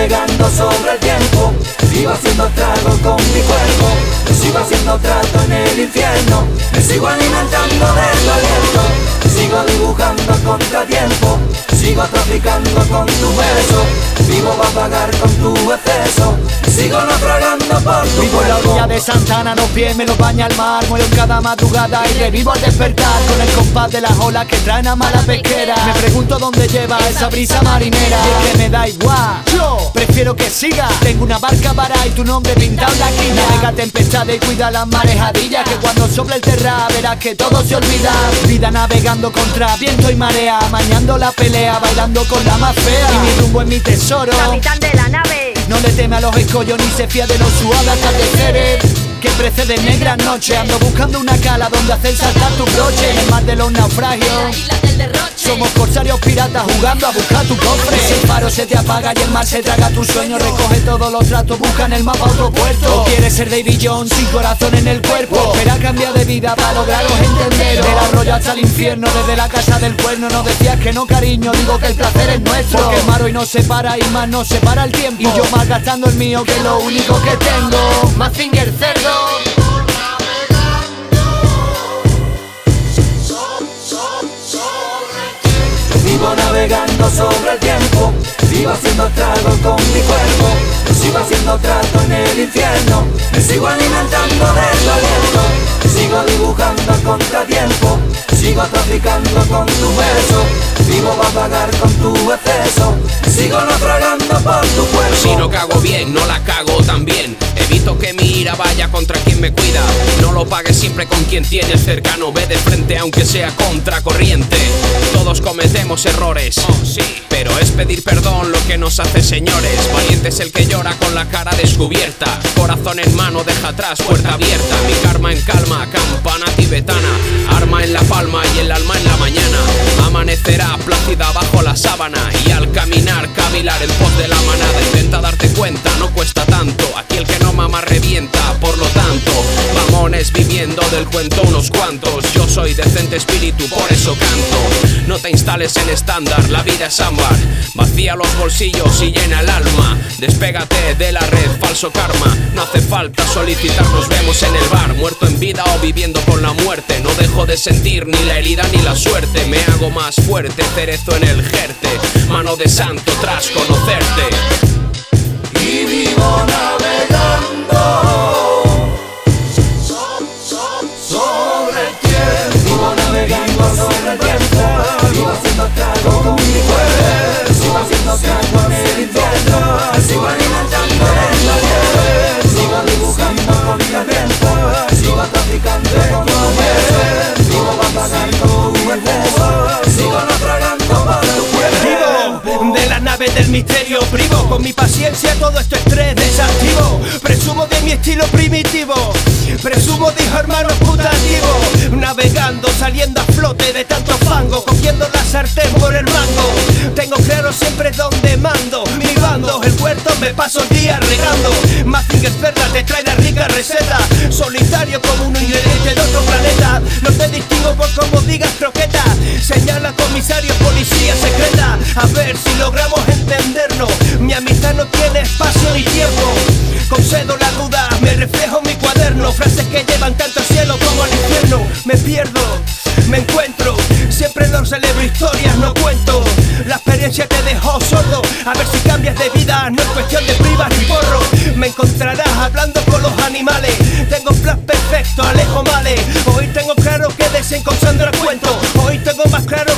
navegando sobre el tiempo, sigo haciendo trago con mi cuerpo, sigo haciendo trato en el infierno, me sigo alimentando del aliento, sigo dibujando a contratiempo, sigo traficando con tu beso, vivo para pagar con tu exceso, sigo naufragando por tu vivo en la cuerpo. orilla de Santana, los pies me los baña el mar, muero en cada madrugada y revivo al despertar con el compás de las olas que traen a mala pesquera. Me pregunto dónde lleva esa brisa marinera, y es que me da igual, yo prefiero que siga. Tengo una barca para y tu nombre pintado en la quina. Navega tempestades y cuida las marejadillas, que cuando sople el terra verás que todo se olvida. Vida navegando contra viento y marea, mañando la pelea, bailando con la más fea. Y mi rumbo es mi tesoro, capitán de la nave. no le teme a los escollos ni se fía de los suaves atardeceres que preceden negras noches. Ando buscando una cala donde hacer saltar tu broche. En el mar de los naufragios somos corsarios piratas jugando a buscar tu cofre. Si el faro se te apaga y el mar se traga tus sueños, recoge todos los tratos, busca en el mapa otro puerto. O quieres ser Davy Jones sin corazón en el cuerpo, espera cambiar de vida para lograros entenderos. Del arroyo hasta el infierno, desde la casa del cuerno. No decías que no, cariño, digo que el placer es nuestro. Porque el mar hoy nos separa y más nos separa el tiempo. Y yo malgastando el mío, que es lo único que tengo. Mazinger cerdo. Sigo navegando sobre el tiempo, sigo haciendo trago con mi cuerpo, sigo haciendo trato en el infierno, me sigo alimentando del aliento, sigo dibujando a contratiempo, sigo traficando con tu beso, vivo para pagar con tu exceso, sigo naufragando por tu cuerpo. Si no cago bien, no la cago también. Evito que mi ira vaya contra quien me cuida. No lo pagues siempre con quien tienes cercano. Ve de frente aunque sea contracorriente. Todos cometemos errores, sí, pero es pedir perdón lo que nos hace señores. Valiente es el que llora con la cara descubierta. Corazón en mano, deja atrás, puerta abierta. Mi karma en calma, campana tibetana. Arma en la palma y el alma en la mañana. Amanecerá plácida bajo la sábana. Y al caminar, cavilar en pos de la manada. Intenta darte cuenta, no cuesta tanto. Aquí el que no mama revienta, por lo tanto mamones viviendo del cuento unos cuantos. Yo soy decente espíritu, por eso canto. No te instales en estándar, la vida es ámbar. Vacía los bolsillos y llena el alma. Despégate de la red, falso karma. No hace falta solicitar, nos vemos en el bar. Muerto en vida o viviendo con la muerte. No dejo de sentir ni la herida ni la suerte. Me hago más fuerte, cerezo en el jerte. Mano de santo tras conocerte. Y vivo navegando sobre el tiempo, vivo navegando sobre el tiempo, sigo haciendo trago con mi cuerpo, sigo haciendo trago en el infierno, sigo alimentando el aliento, sigo dibujando con el tiempo, sigo traficando con tu beso, sigo papagando tu exceso, sigo naufragando por tu cuerpo. Vivo de la nave del misterio, privo con mi paciencia todo esto estrés desactivo. Presumo de mi estilo primitivo, presumo de hijo hermano putativo. Navegando, saliendo a flote de tanto fango, cogiendo la sartén por el mango. Tengo claro siempre dónde mando mi bando, el huerto me paso el día regando. Mazinger Cerda te trae la rica receta, solitario como un ingrediente de otro planeta. No te distingo por cómo digas croqueta, señala comisario, policía secreta. A ver si logramos entendernos, mi amistad no tiene espacio ni tiempo. Concedo la duda, me reflejo en mi cuaderno. Frases que llevan tanto al cielo como al infierno. Me pierdo, me encuentro, siempre no celebro historias, no cuento. La experiencia te dejó sordo, a ver si cambias de vida. No es cuestión de privas ni porro. Me encontrarás hablando con los animales. Tengo un plan perfecto, alejo males. Hoy tengo claro que desencauzando el cuento. Hoy tengo más claro